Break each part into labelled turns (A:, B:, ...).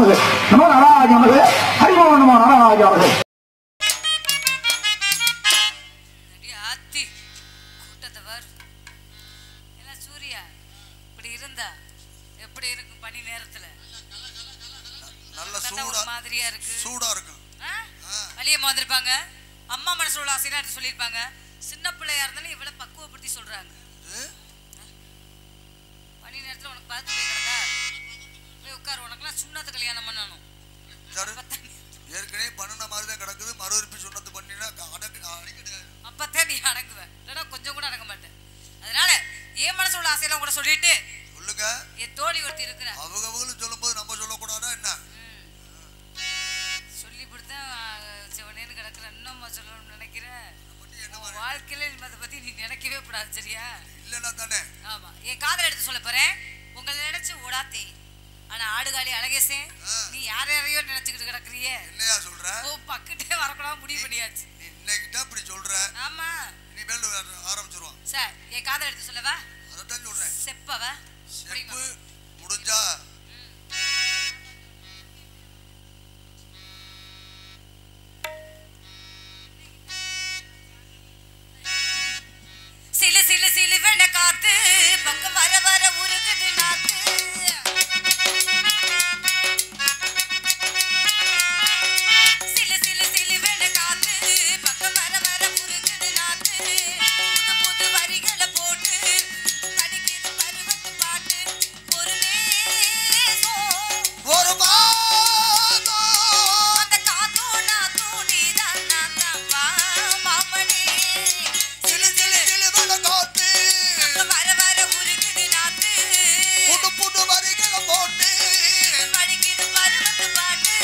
A: நமக்கு நம நாராஜ நமக்கு ஹரிமோ நம நாராஜ நமக்கு.
B: சூர்யா இப்படி இருந்தா எப்படி இருக்கும் பனி நேரத்துல? நல்ல சூடா மாதிரியா இருக்கு, சூடா இருக்கு. வெளியே வந்திருப்பாங்க, அம்மா மனசுல உள்ள ஆசையெல்லாம் சொல்லியிருப்பாங்க. சின்ன பிள்ளையா இருந்தாலும் இவ்வளவு பக்குவப்படுத்தி சொல்றாங்க. பனி நேரத்துல உனக்கு பார்த்து போய்க்கிறதா போய் உட்கார், உனக்குலாம் சுண்ணத்து கல்யாணம் பண்ணணும்.
C: ஏற்கனவே பண்ணுன மாதிரி தான் கிடக்குது, மறுபடியும் சுண்ணத்து பண்ணினா
B: அப்பத்தான் நீ அடங்குவ, இல்லைன்னா கொஞ்சம் கூட அடங்க மாட்டேன். அதனால என் மனசு உள்ள ஆசையெல்லாம் கூட சொல்லிட்டு
C: சொல்லுங்க.
B: என் தோழி ஒருத்தி இருக்கிற
C: அவங்களும் சொல்லும் போது நம்ம சொல்லக்கூடாதா என்ன?
B: சொல்லி கொடுத்தேன் சிவனேன்னு கிடக்குற. இன்னும் சொல்லணும்னு நினைக்கிறேன். வாழ்க்கையில அதை பத்தி நீ நினைக்கவே கூடாது, சரியா?
C: இல்லைன்னா தானே.
B: ஆமா, என் காதல் எடுத்து சொல்ல போறேன். உங்களை நினைச்சு ஓடாத்தே, ஆனா ஆடுகாலி அழகேசே நீ யாரையோ நினைச்சுக்கிட்டு கிடக்குறிய.
C: என்னையா சொல்ற?
B: ஓ பக்கிட்டே வரக்கூடாது முடிவு பண்ணியாச்சு.
C: நீ இன்னைக்கிட்ட அப்படி சொல்ற.
B: ஆமா,
C: நீ மேல ஆரம்பிச்சிருவான்.
B: சார் என் காதல் எடுத்து சொல்லவா?
C: அதான் சொல்றேன்.
B: செப்பவ
C: செப்பு முடிஞ்சா
B: சிலு சிலு சிலு வெண்ண காத்து பக்கம் வர வர உருகுது நாத்து. சிலு சிலு சிலு வெண்ண காத்து பக்கம் வர வர உருகுது நாத்து. புது புது வரிகளை போட்டு படிக்குது பருவத்து பாட்டு. ஒரு நேசம்
C: ஒரு பாதம்
B: அந்த காத்தோட தூணிதான் நான் தம்பா மாமனே.
C: சிலு சிலு சிலு வட காத்து
B: வர வர உருகுது நாத்து.
C: புது புது வரிகளை போட்டு
B: படிக்குது பருவத்து பாட்டு.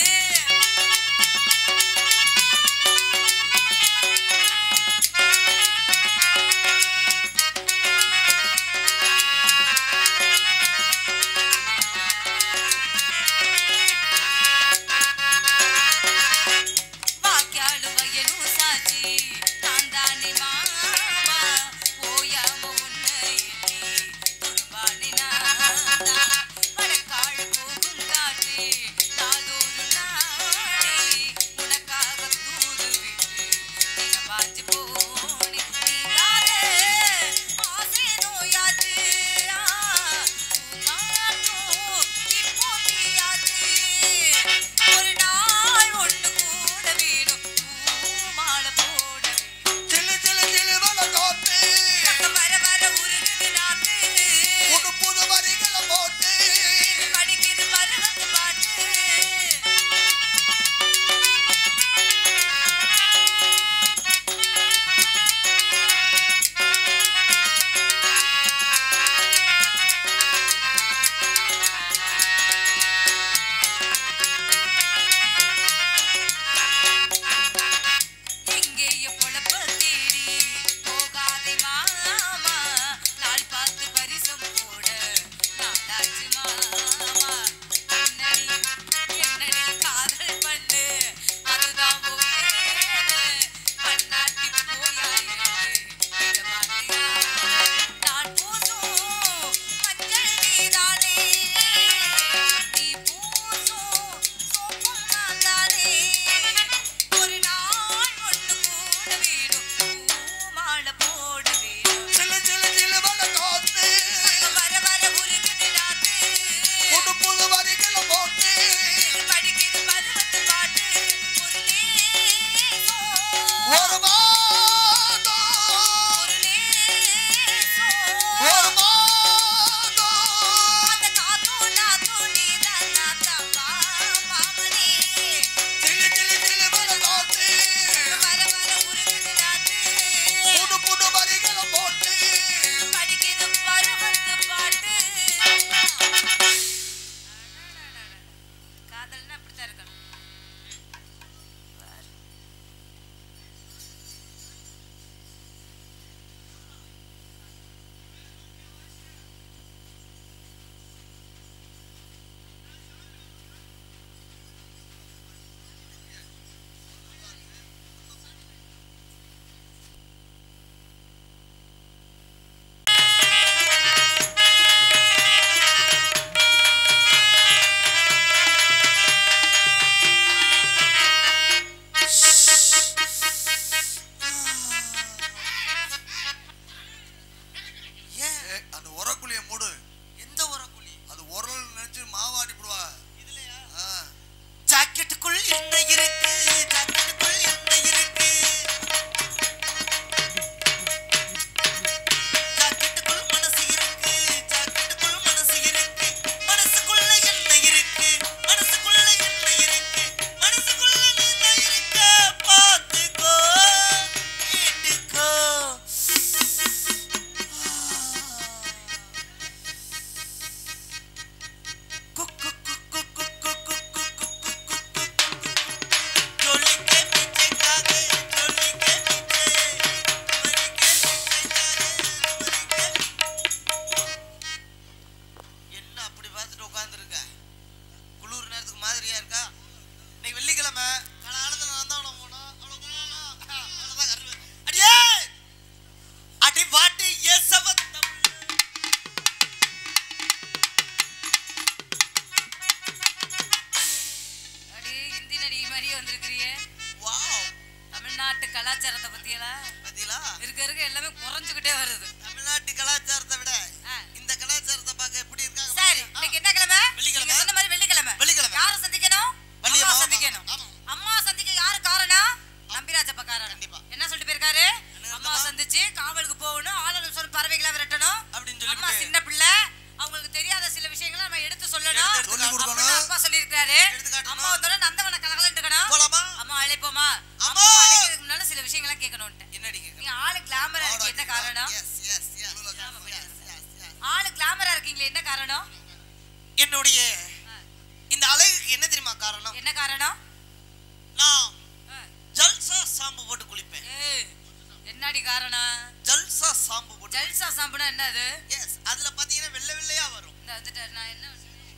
B: வாக்கியாலும் வயலும் சாட்சி நான் தானே மாமா. ஓயாம உன்னை எண்ணி துருவானே நான்தான். வடக்காழ போகும் காற்று நாளொரு நாளே உனக்காக தூது விட்டு தினவாச்சு போனே. நீதானே ஆசை நோயாச்சு பூங்காற்றும் இப்போ தீயாச்சு. ஒரு நாள் ஒண்ணு கூட வேணும், பூமாலை போட வேணும்.
C: சிலு சிலு சிலு வட காத்து
B: வர வர உருகுது நாத்து.
C: புது புது வரிகளை போட்டு
B: படிக்குது பருவத்து பாட்டு. எங்கேயோ பொழப்ப தேடி போகாதே மாமா. நாள் பார்த்து பரிசம் போட நாளாச்சு மாமா. என்னடி காதல் பண்ணு அதுதான் பண்ணாட்டி போயாயிரு நான் பூசும் மஞ்சள் நீதானே. நீ பூசும் சோப்பும் நான் தானே. ஒரு நாள் ஒண்ணு கூட வேணும், பூமாலை போட வேணும்.
C: சிலு சிலு சிலு வட காத்து
B: வர வர உருகுது நாத்து.
C: புது புது வரிகளை போட்டு
B: படிக்குது பருவத்து பாட்டு. ஒரு நேசம்
C: ஒரு பாதம்
B: ஒரு நேசம்
C: ஒரு பாதம்
B: அந்த காத்தோட துணிதான் நான் தம்பா மாமனே.
C: சிலு சிலு சிலு வட காத்து
B: வர வர உருகுது நாத்து.
C: புது புது வரிகளை போட்டு
B: படிக்குது பருவத்து பாட்டு. காதல்னா அப்படித்தான் இருக்கணும். தெரிய வந்திருக்கிறீங்க.
D: வாவ்,
B: தமிழ்நாட்டு கலாச்சாரத்தை பத்தியெல்லாம் இருக்க எல்லாமே குறைஞ்சுக்கிட்டே வருது.
D: தமிழ்நாட்டு கலாச்சாரத்தை விட இந்த கலாச்சாரத்தை பார்க்க எப்படி இருக்காங்க.
B: சரி, இன்னைக்கு என்ன கிழமை?
D: வெள்ளிக்கிழமை.
B: சொன்ன மாதிரி வெள்ளிக்கிழமை.
D: வெள்ளிக்கிழமை
B: யாரை சந்திக்கணும்? அம்மா சந்திக்கணும்.
D: ஆமா.
B: அம்மா சந்திக்க யாரு காரணம்? நம்பிராஜப்ப காரணம்.
D: கண்டிப்பா.
B: என்ன சொல்லிட்டு போயிருக்காரு? அம்மா சந்திச்சு காவலுக்கு போகணும், ஆளுநர் சொன்ன பறவைகளை விரட்டணும்
D: அப்படின்னு சொல்லி.
B: அம்மா சின்ன பிள்ளை, அவங்களுக்கு தெரியாத சில விஷயங்களை நம்ம எடுத்து சொல்லணும். அப்பா சொல்லியிருக்காரு. அம்மா வந்தோட நந்தவன கலகலன்ட்டுக்கணும். அம்மா அழைப்போமா? அம்மா அழைக்கிறதுக்கு முன்னால சில விஷயங்களை கேட்கணும்ட்டு.
D: என்னடி
B: நீ ஆளு கிளாமரா இருக்கு, என்ன காரணம்? ஆளு கிளாமரா இருக்கீங்களே, என்ன காரணம்?
D: என்னுடைய இந்த அழகுக்கு என்ன தெரியுமா காரணம்?
B: என்ன காரணம்?
D: நான் ஜல்சா சாம்பு போட்டு குளிப்பேன்.
B: என்னடி காரணம்?
D: ஜல்சா சாம்பு போட்டு.
B: ஜல்சா சாம்புனா என்னது?
D: எஸ், அதுல பாத்தீங்கன்னா வெள்ளை வெள்ளையா வரும்.
B: இந்த வந்துட்டு நான் என்ன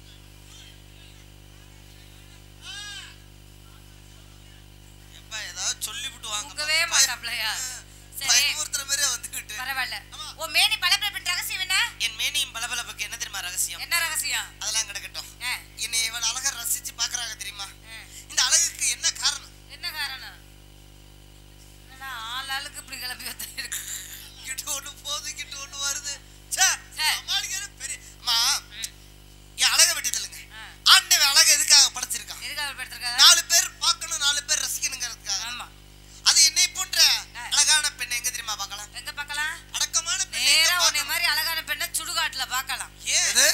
D: எப்பா ஏதாவது சொல்லி விட்டுவாங்க.
B: உங்கவே மாட்டாப்லையா? சரி,
D: ஒருத்தர் மாதிரி வந்துகிட்டு
B: பரவாயில்ல. ஓ மேனி பளபளப்பு ரகசியம் என்ன?
D: என் மேனியும் பளபளப்புக்கு என்ன தெரியுமா ரகசியம்?
B: என்ன ரகசியம்?
D: அதெல்லாம் கிடக்கட்டும். என்னை இவள் அழகா ரசிச்சு பாக்குறாங்க தெரியுமா? இந்த அழகுக்கு என்ன காரணம்?
B: என்ன காரணம்? என்னடா ஆளாளுக்கு இப்படி கிளம்பி வந்து இருக்கு.
D: கிட்ட ஒண்ணு போகுது, கிட்ட ஒண்ணு வருது. பெரிய அம்மா, என் அழகை வெட்டி தள்ளுங்க. ஆண்டவன் அழகை எதுக்காக படைச்சிருக்கான்?
B: எதுக்காக படுத்திருக்காங்க?
D: 4 பேர் பார்க்கணும், 4 பேர் ரசிக்கணுங்கிறதுக்காக.
B: ஆமா.
D: அது என்னை போன்ற அழகான பெண்ணை எங்க தெரியுமா பார்க்கலாம்?
B: எங்க பார்க்கலாம்?
D: அடக்கமான பெண்ணை
B: நேரா உன்னை மாதிரி அழகான பெண்ணை சுடுகாட்டுல பார்க்கலாம்.
D: ஏது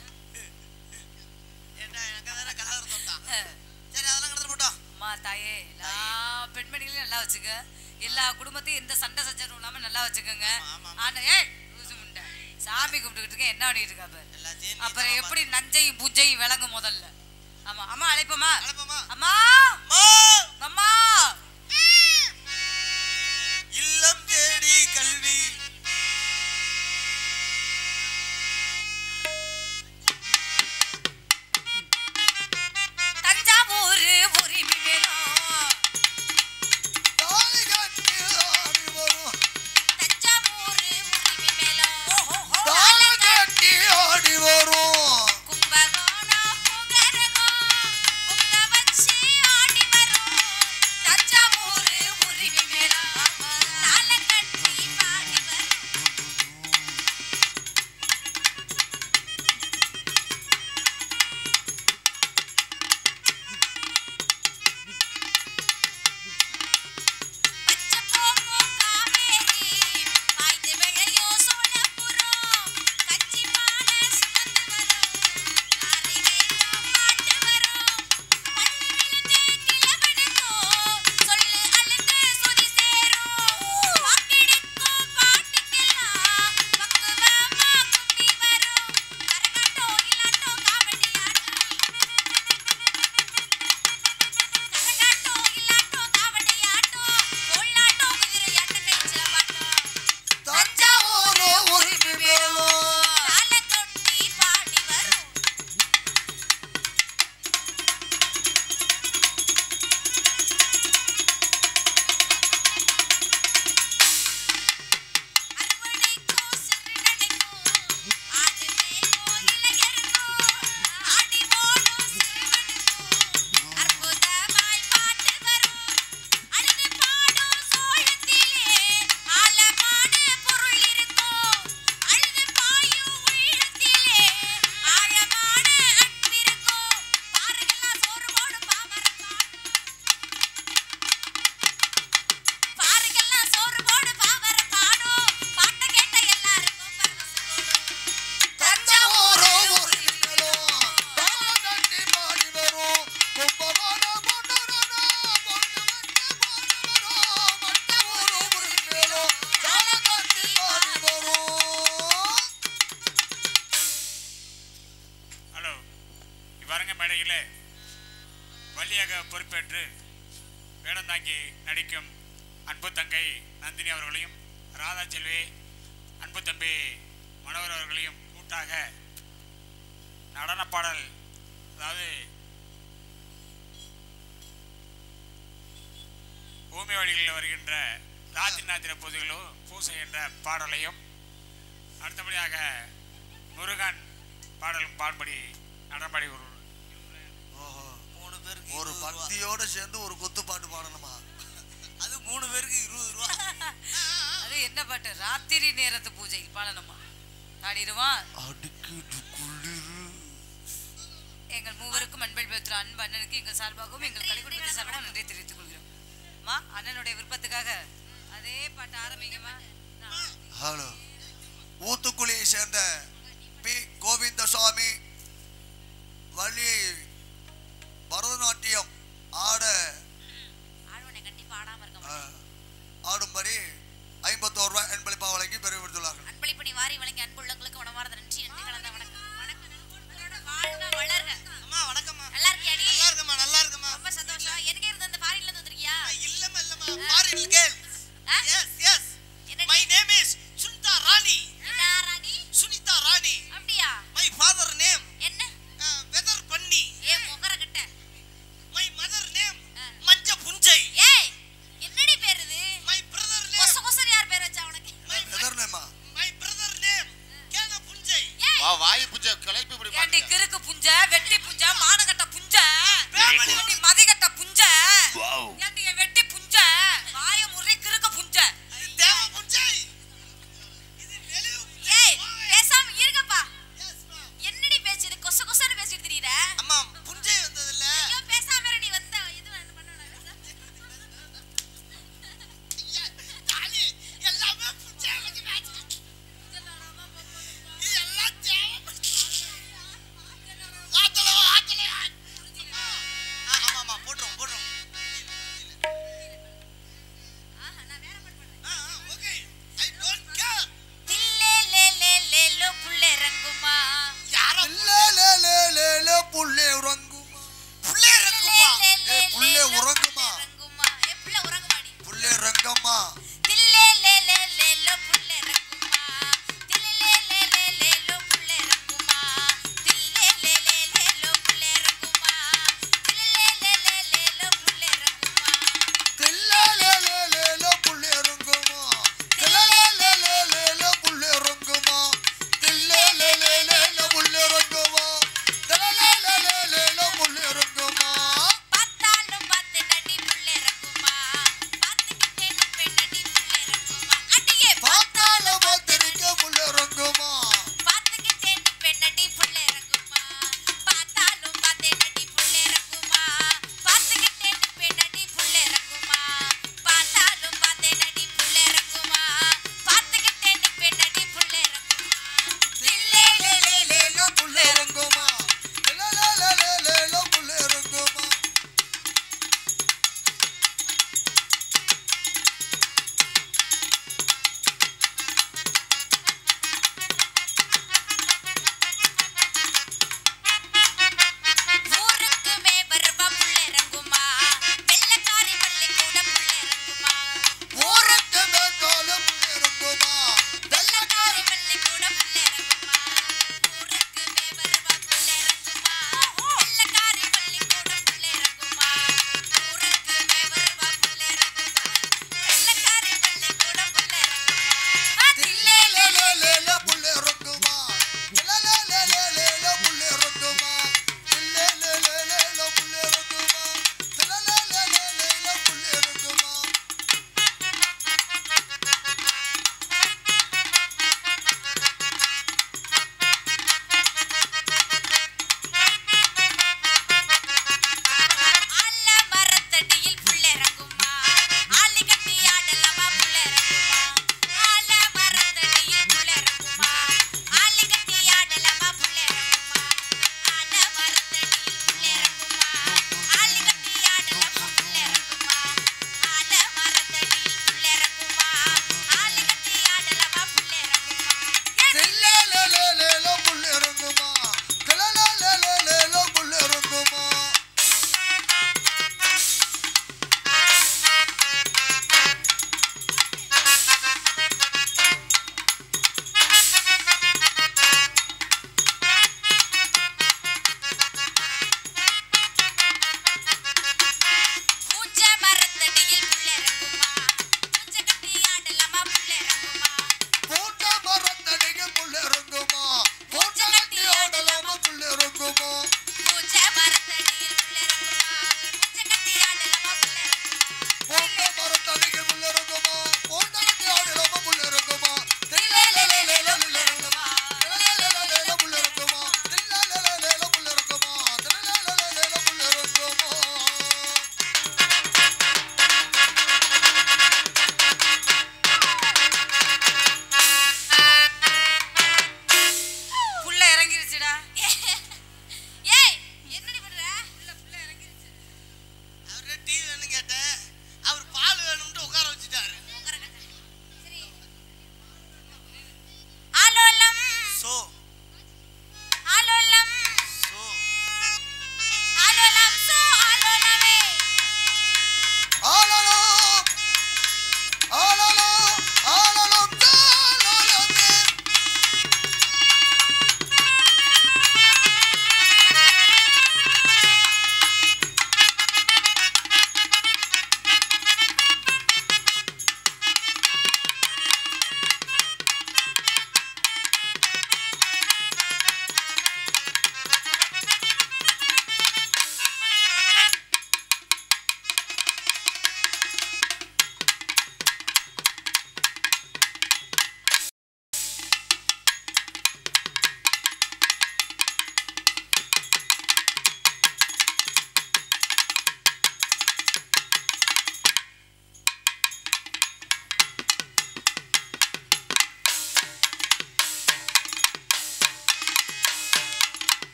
D: என்ன எனக்கு வேற கலர் தொட்டா. சரி, அதெல்லாம் கடந்து போட்டோம்.
B: அம்மா தாயே, எல்லா பெண்மணிகளையும் நல்லா வச்சுக்க. எல்லா குடும்பத்தையும் எந்த சண்டை சச்சரவும் இல்லாம நல்லா வச்சுக்கோங்க. ஆனா ஏய் லூசு முண்டை, சாமி கும்பிட்டுக்கிட்டு இருக்கேன், என்ன பண்ணிட்டு இருக்கா பாரு. அப்புறம் எப்படி நஞ்சையும் பூஞ்சையும் விளங்கும் முதல்ல. ஆமா. அம்மா அழைப்போமா? அம்மா அம்மா.
D: இல்லம் தேடி கல்வி
B: தஞ்சாவூர் உரிமை வேணும். தஞ்சாவூர் உரிமை மேலும்
D: ஆடி வரும்.
B: கும்பகோணம் புகரகம் உங்க வச்சு ஆடி வரும். தஞ்சாவூர் உரிமை மேலும் தாள கட்டி பாடி வரும். பச்சை போகும் காவேரி பாய்ந்து விளையும் சோழபுரம். கச்சி பானை சுமந்து வரும், காரிகையும் பாட்டு வரும். மண்ணு விழுந்து கிளவெடுக்கும், சொல்லு அழுந்து சுதி சேரும். வாக்கெடுக்கும் பாட்டுக்கெல்லாம் பக்குவமா கும்பி வரும். கரகாட்டம் இல்லாட்டம் காவடி ஆட்டம். கரகாட்டம் இல்லாட்டம் காவடி ஆட்டம். கோலாட்டம் குதிரையாட்டம் கைச்சில பாட்டம்.
D: தஞ்சாவூர் உரிமை வேணும்.
B: தாள தொட்டி பாடி வரும். அறுவடைக்கும் சிறுநடைக்கும் ஆடு மேயும் இளையருக்கும் ஆடி ஓடும் சிறுவனுக்கும் அற்புதமாய் பாட்டு வரும். அழுது பாடும் சோளத்திலே ஆழமான பொருள் இருக்கும். அழுது பாயும் உள்ளத்திலே ஆழமான அன்பிருக்கும். பாருங்கெல்லாம் சோறு போடும் பாமரன் பாடும். பாருங்கெல்லாம் சோறு போடு பாவர பாடும். பாட்ட கேட்ட எல்லாருக்கும் பரவசம் கூடும்.
D: தஞ்சாவூர் உரிமை வேணும். தாளகட்டி பாடி வரும். கும்பகோணம் பொன்னுரனம் பொண்ணு வச்சு பாடி வரும். தஞ்சாவூர் உரிமை வேணும். தாளகட்டி பாடி வரும்.
E: ஹலோ, இவ்வாறுங்க மேடையில் வள்ளியாக பொறுப்பேற்று வேடந்தாங்கி நடிக்கும் அன்பு தங்கை நந்தினி அவர்களையும், ராதா செல்வி, அன்பு தம்பி மனோகர் அவர்களையும் கூட்டாக நடன பாடல், அதாவது பூமி வழிகளில் வருகின்ற ராத்திரி நாத்திர பொதுகளும் பூசை என்ற பாடலையும், அடுத்தபடியாக முருகன் பாடலும் பாடுபடி நடனப்பாடி ஒரு
D: 3 பேருக்கு
C: ஒரு பக்தியோட சேர்ந்து ஒரு குத்து பாட்டு பாடணுமா?
D: அது 3 பேருக்கு 20 ரூபா.
B: அது என்ன பாட்டு? ராத்திரி நேரத்து பூஜை பாடணுமா? பாடிடுவான். எங்கள் மூவருக்கும் அன்பல் பெற்ற அன்பு அண்ணனுக்கு எங்கள் சார்பாகவும் எங்கள் கலைக்குடும்பத்தை சார்பாகவும் நன்றி தெரிவித்துக் கொள்கிறோம். அம்மா, அண்ணனுடைய விருப்பத்துக்காக அதே பாட்டு ஆரம்பிங்கம்மா.
C: ஹலோ, ஊத்துக்குழியை சேர்ந்த பி கோவிந்தசாமி வள்ளி பரதநாட்டியம் ஆடும்படி 51 ரூபாய் அன்பளிப்பா வழங்கி பெருமைப்படுத்தியுள்ளார்கள்.
F: அன்பளிப்பணி வாரி வழங்கி அன்புள்ளங்களுக்கு உணவார்ந்த நன்றி கலந்த வணக்கம். வளர்க.
D: அம்மா வணக்கம்மா.
F: நல்லா இருக்கியாடி?
D: நல்லா இருக்கம்மா.
F: ரொம்ப சந்தோஷம். எங்க இருந்து அந்த ஃபாரின்ல இருந்து வந்திருக்கியா?
D: இல்லம்மா ஃபாரின்லக்கே